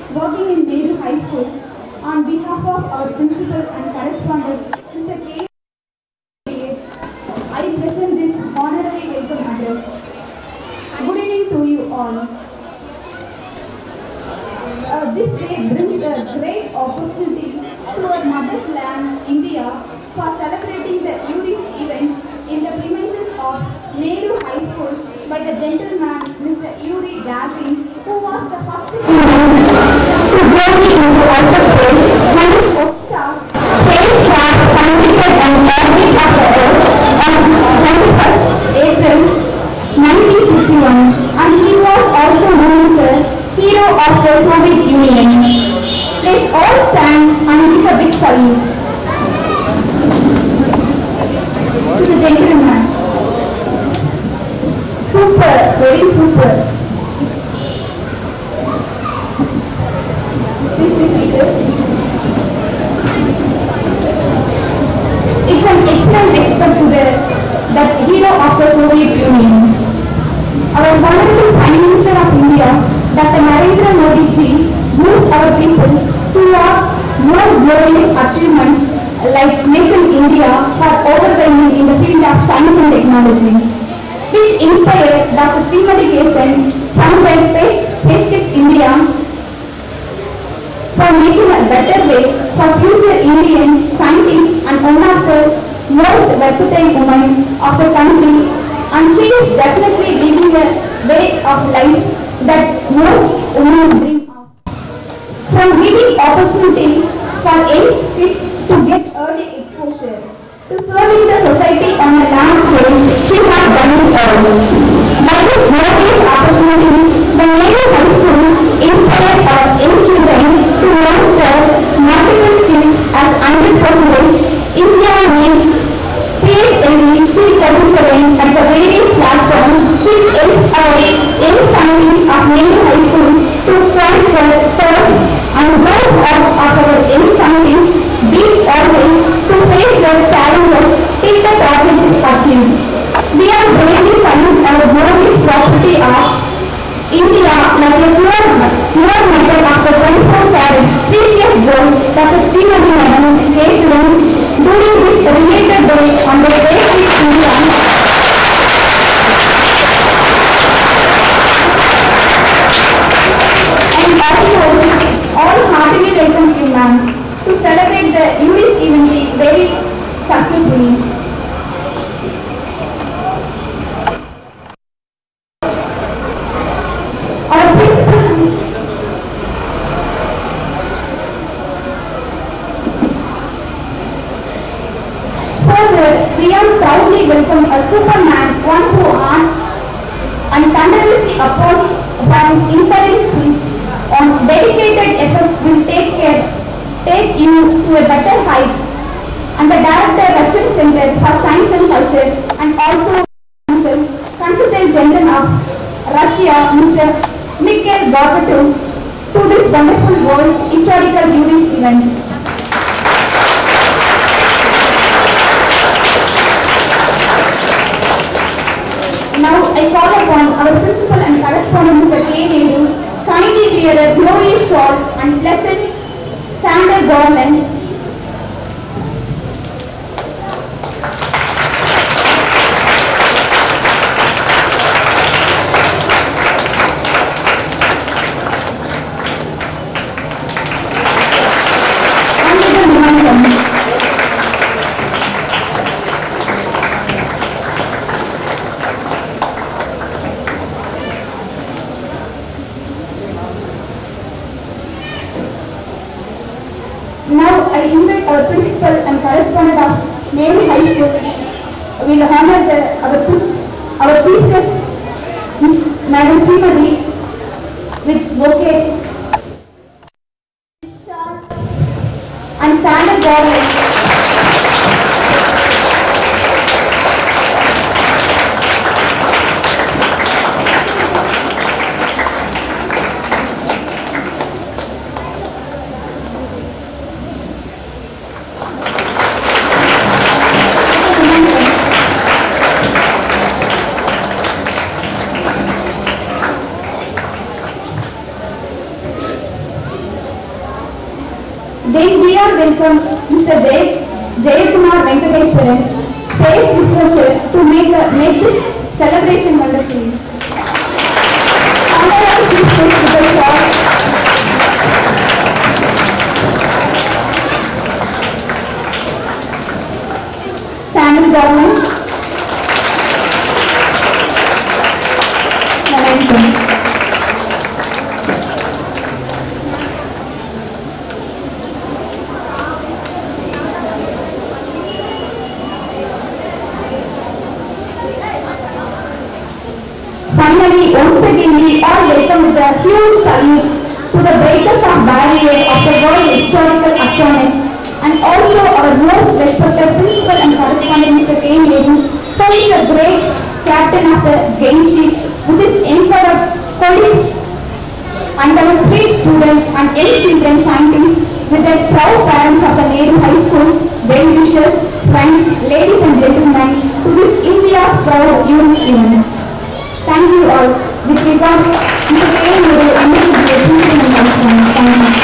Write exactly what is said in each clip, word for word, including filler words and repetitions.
working in Nehru High School. On behalf of our principal and correspondent, Mister K, I present this honorary welcome address. Good evening to you all. Uh, this day brings a great opportunity to our mother's land, India, for celebrating the Uri's event in the premises of Nehru High School by the gentleman Mister Uri Gavin, who was the first to journey into outer space when his staff spacecraft completed an orbit of the Earth on twenty-first April nineteen fifty-one, and he was also known as the hero of the Soviet Union. Let's all stand and give a big salute to the gentleman. Super, very super. Please be seated. It's an excellent respect to the that hero of the Soviet Union. Our Honorable Prime Minister of India, Doctor Narendra Modi ji, moves our people towards more glorious achievements like making India for overwhelming in the field of science and technology, which inspired Doctor Srimati Kesan from the Space SpaceX India for making a better way for future Indian scientists and one of the most versatile women of the country, and she is definitely living a way of life that most women dream of. From giving opportunity for any kids to get early exposure to serving the society on a large scale, she has done it all. By this glorious opportunity, the Nehru High School inspired our young children to master multiple skills as one hundred percent India means create a free curriculum at the various platforms which helps our young families of Nehru High School to transfer, serve and grow up of our young families, be always to face the challenges till the target is achieved. We are bravely finding our glorious property of India like a pure, pure metal of the twenty-four carat precious gold that the Srimati Madam gave during this related day on the Space India. And also, all heartily welcome you, ma'am, to celebrate the U S event very successfully. Our principal further, we are proudly welcome a superman, one who asked and tirelessly opposed from inspiring speech on dedicated efforts will take care, take you to a better height, and the director Russian Center for Science and Culture and also Consultant General of Russia, Mister Mikhail Gorbachev, to this wonderful world historical Uri's event. Now I call upon our principal and correspondent Mister K. Nehru kindly wear a glorious shawl and pleasant sandal garland. Now I invite our principal and correspondent of Nehru High School will honor the, our, our chief guest, Madam Srimati, with bouquet and sandal garland. Then we are welcome Mister Jayakumar Venkateshwaran, space researcher, to make, a, make this celebration wonderful. Honorary Chief Guest Samuel Government, finally, once again, we all welcome with a huge salute to the breakers of barrier of the world historical achievements, and also our most respected principal and correspondent Mister K. Nehru, who is the great captain of the game sheet, which is empowered colleagues and our street students and young children scientists with the proud parents of the Nehru High School, well-wishers, friends, ladies and gentlemen, to this India's proud youth event. Thank you all. With regard, Mister K. Nehru, and Mister President and Vice Thank you.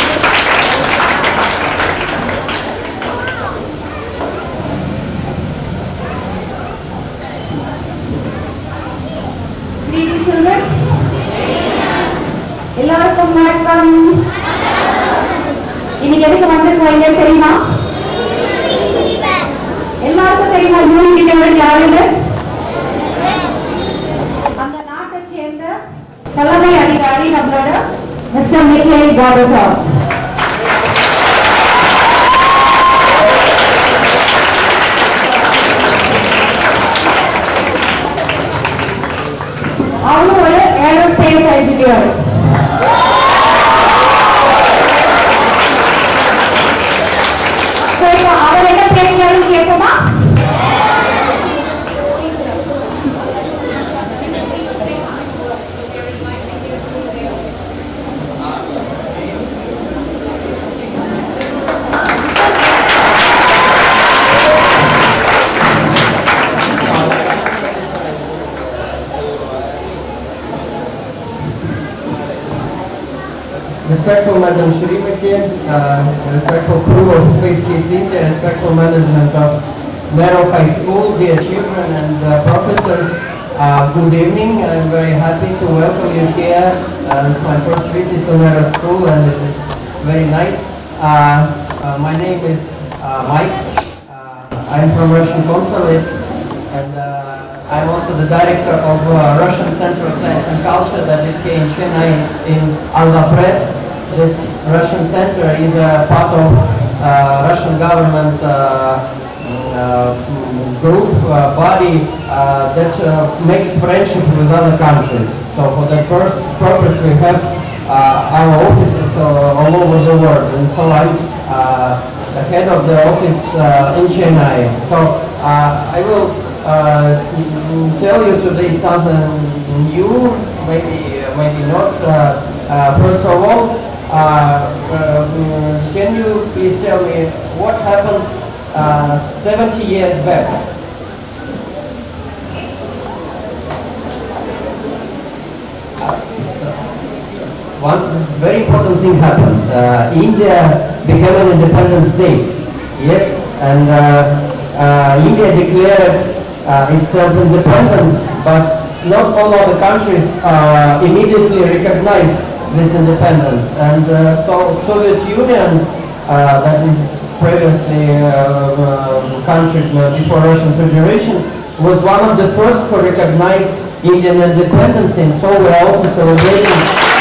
Greeting children. எல்லாருக்கும் வணக்கம். இன்னைக்கு எதுக்கு வந்திருக்கோம் எங்க தெரியுமா? எல்லாருக்கும் தெரியுமா unity develop யாருன்னு? அந்த நாட்டை சேர்ந்த தலைமை அதிகாரி நம்மளோட மிஸ்டர் மிக்கேல் கார்பேஜ். அவரும் ஒரு ஏரோஸ்பேஸ் என்ஜினியர். அவர் என்ன பேசுறாருன்னு கேட்போமா? Respectful Madam Shrimati, uh, respectful crew of Space Kids India, respectful management of Nehru High School, dear children and uh, professors, uh, good evening. I'm very happy to welcome you here. Uh, it's my first visit to Nehru School and it is very nice. Uh, uh, my name is uh, Mike. Uh, I'm from Russian Consulate and uh, I'm also the director of uh, Russian Center of Science and Culture that is here in Chennai in Alvapret. This Russian center is a part of uh, Russian government uh, uh, group, uh, body uh, that uh, makes friendship with other countries. So for that purpose we have uh, our offices uh, all over the world. And so I'm uh, the head of the office uh, in Chennai. So uh, I will uh, tell you today something new, maybe, maybe not. Uh, uh, first of all, Uh, uh, can you please tell me what happened uh, seventy years back? One very important thing happened. Uh, India became an independent state. Yes, and uh, uh, India declared uh, itself independent, but not all other countries uh, immediately recognized this independence, and uh, so Soviet Union, uh, that is previously uh, uh, country before Russian Federation, was one of the first to recognize Indian independence, and so we are also celebrating.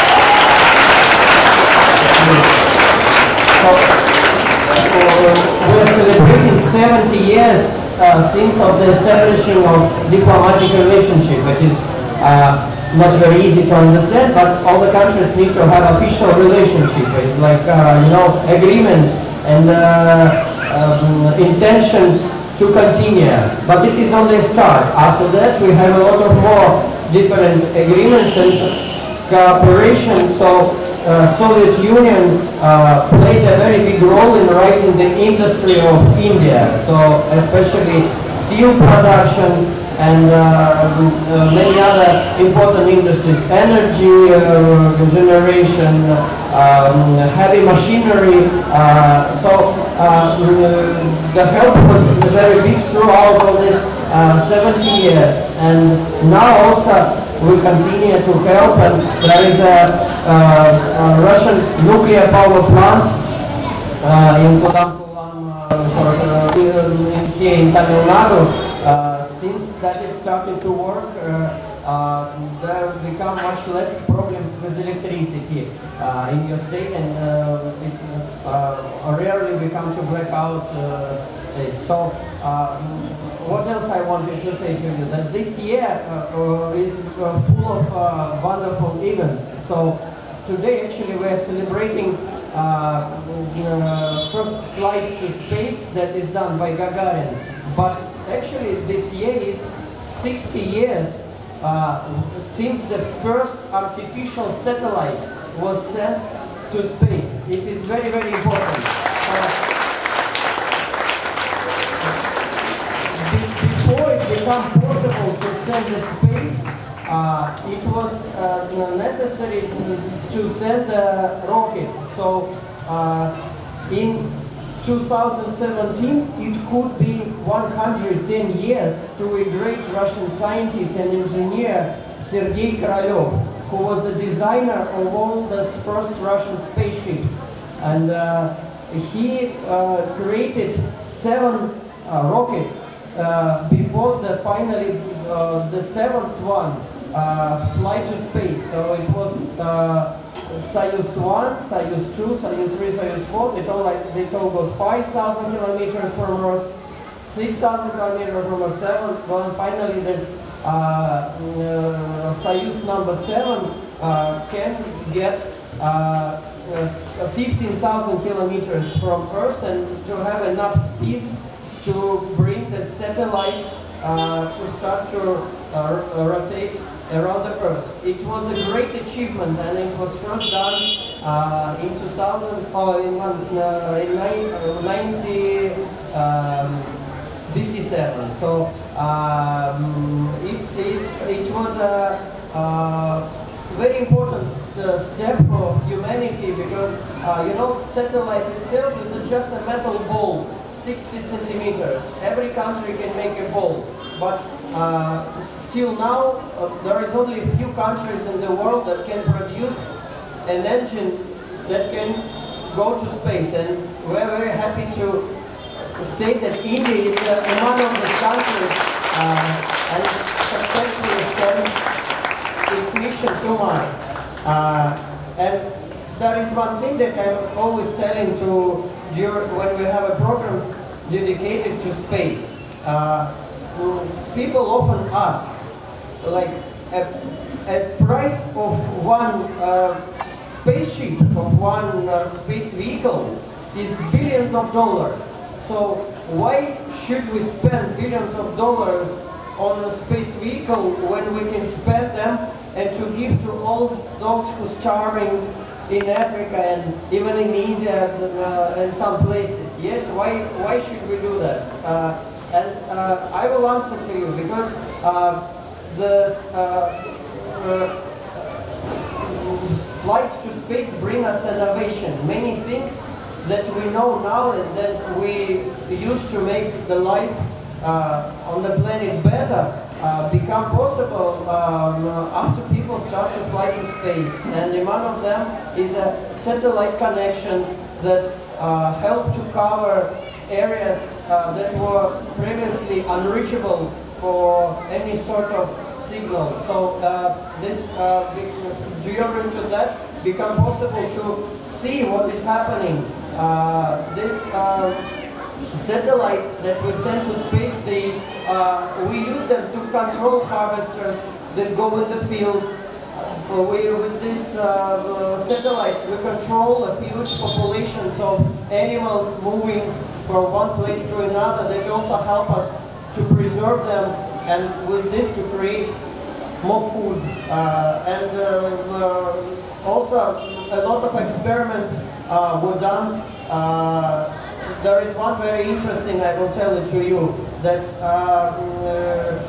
So, uh, we are celebrating seventy years uh, since of the establishing of diplomatic relationship, which is uh, not very easy to understand, but all the countries need to have official relationship. It's like, uh, you know, agreement and uh, um, intention to continue. But it is only a start. After that, we have a lot of more different agreements and cooperation. So, uh, Soviet Union uh, played a very big role in raising the industry of India. So, especially steel production, and uh, uh, many other important industries, energy uh, generation, um, heavy machinery. Uh, so uh, the help was very big throughout all these uh, seventy years, and now also we continue to help, and there is a, uh, a Russian nuclear power plant uh, in Kodamkulam, uh, in, here in Tamil Nadu. Uh, since that it started to work, uh, uh, there become much less problems with electricity uh, in your state, and uh, it uh, rarely become to blackout. Uh, so. Uh, What else I wanted to say to you? That this year uh, uh, is uh, full of uh, wonderful events. So today actually we are celebrating uh, uh, first flight to space that is done by Gagarin. But actually this year is sixty years uh, since the first artificial satellite was sent to space. It is very, very important. Uh, Before it became possible to send to space, uh, it was uh, necessary to send a rocket. So uh, in two thousand seventeen, it could be one hundred ten years to a great Russian scientist and engineer, Sergei Korolev, who was a designer of all the first Russian spaceships. And uh, he uh, created seven uh, rockets Uh, before the finally uh, the seventh one uh, fly to space. So it was uh, Soyuz one, Soyuz two, Soyuz three, Soyuz four. They all like they all got five thousand kilometers from Earth, six thousand kilometers from Earth, seven. Well, finally this uh, uh, Soyuz number seven uh, can get uh, fifteen thousand kilometers from Earth, and to have enough speed to bring the satellite uh, to start to uh, rotate around the Earth. It was a great achievement, and it was first done uh, in two thousand, or in, uh, in nineteen fifty-seven. So um, it, it, it was a uh, very important uh, step for humanity, because uh, you know, satellite itself is just a metal ball, sixty centimeters. Every country can make a ball, but uh, still now uh, there is only a few countries in the world that can produce an engine that can go to space, and we're very happy to say that India is uh, one of the countries uh, and successfully sent its mission to Mars. Uh, and there is one thing that I'm always telling to when we have a programs dedicated to space. Uh, people often ask, like, a, a price of one uh, spaceship, of one uh, space vehicle is billions of dollars. So why should we spend billions of dollars on a space vehicle when we can spend them and to give to all those who are starving in Africa and even in India uh, and some places? Yes, why why should we do that? Uh, and uh, I will answer to you, because uh, the uh, uh, flights to space bring us innovation. Many things that we know now and that we used to make the life uh, on the planet better Uh, become possible um, after people start to fly to space. And one of them is a satellite connection that uh, helped to cover areas uh, that were previously unreachable for any sort of signal. So uh, this, uh, during to that, become possible to see what is happening. Uh, this uh, satellites that we send to space, they, uh, we use them to control harvesters that go in the fields. Uh, we, with these uh, satellites, we control a huge populations of animals moving from one place to another. They also help us to preserve them, and with this to create more food. Uh, and uh, uh, also a lot of experiments uh, were done. Uh, There is one very interesting, I will tell it to you, that uh, uh,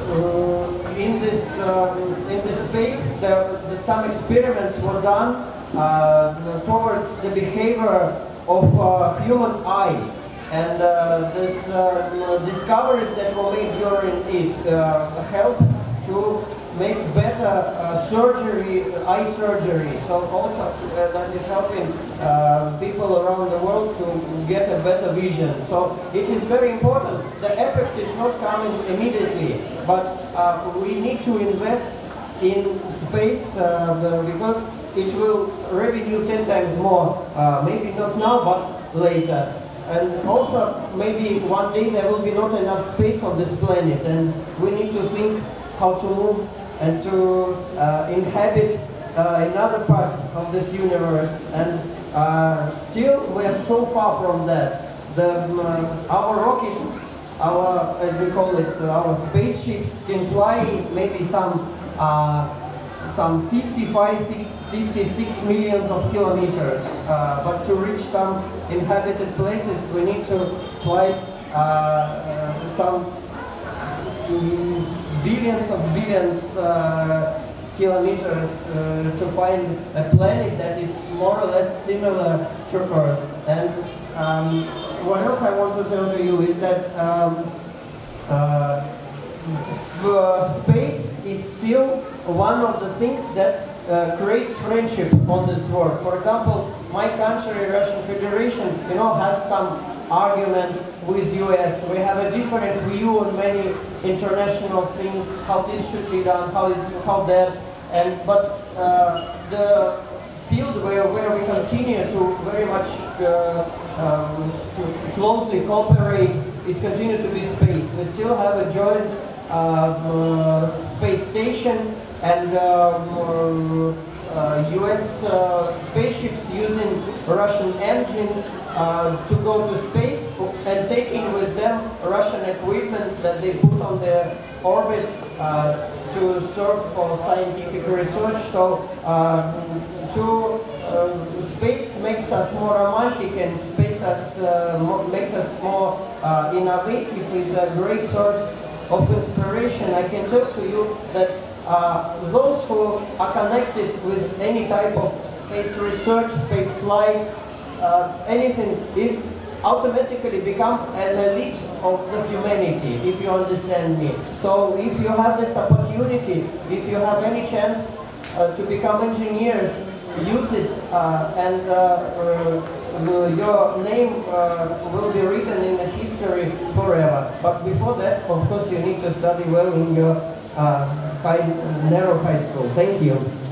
uh, in this um, in this space, there, the, some experiments were done uh, towards the behavior of uh, human eye, and uh, this uh, discoveries that were made during it uh, helped to make better uh, surgery, eye surgery. So also uh, that is helping uh, people around the world to get a better vision. So it is very important. The effect is not coming immediately, but uh, we need to invest in space uh, the, because it will revenue ten times more. Uh, maybe not now, but later. And also maybe one day there will be not enough space on this planet, and we need to think how to move and to uh, inhabit uh, in other parts of this universe. And uh, still we are so far from that. The, uh, our rockets, our, as we call it, our spaceships can fly maybe some uh, some fifty-five, fifty-six millions of kilometers. Uh, but to reach some inhabited places, we need to fly uh, uh, some um, billions of billions uh, kilometers uh, to find a planet that is more or less similar to Earth. And um, what else I want to tell to you is that um, uh, the space is still one of the things that uh, creates friendship on this world. For example, my country, Russian Federation, you know, has some argument with U S. We have a different view on many international things, how this should be done, how, it, how that, and but uh, the field where, where we continue to very much uh, um, to closely cooperate is continue to be space. We still have a joint uh, uh, space station, and um, uh, U S uh, spaceships using Russian engines uh, to go to space and taking with them Russian equipment that they put on their orbit uh, to serve for scientific research. So uh, to uh, space makes us more romantic, and space us, uh, more, makes us more uh, innovative. It's a great source of inspiration. I can tell to you that uh, those who are connected with any type of space research, space flights, uh, anything, is automatically become an elite of the humanity, if you understand me. So if you have this opportunity, if you have any chance uh, to become engineers, use it, uh, and uh, uh, your name uh, will be written in the history forever. But before that, of course, you need to study well in your uh, high, narrow high school. Thank you.